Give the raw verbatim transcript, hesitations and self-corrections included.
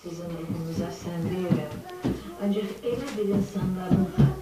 Bizim ruhumuza sən verirəm. Ancaq elə bir insanların